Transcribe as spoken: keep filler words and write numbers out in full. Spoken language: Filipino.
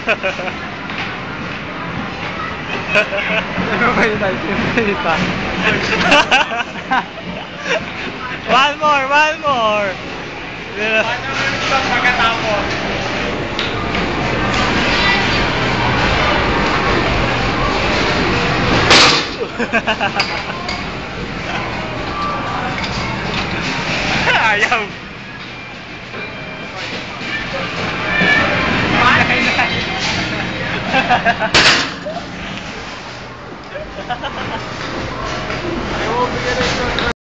Ano ba yung isa? One more, one more. Paano mo yung isang pagkatapos? Ayaw. Panay na.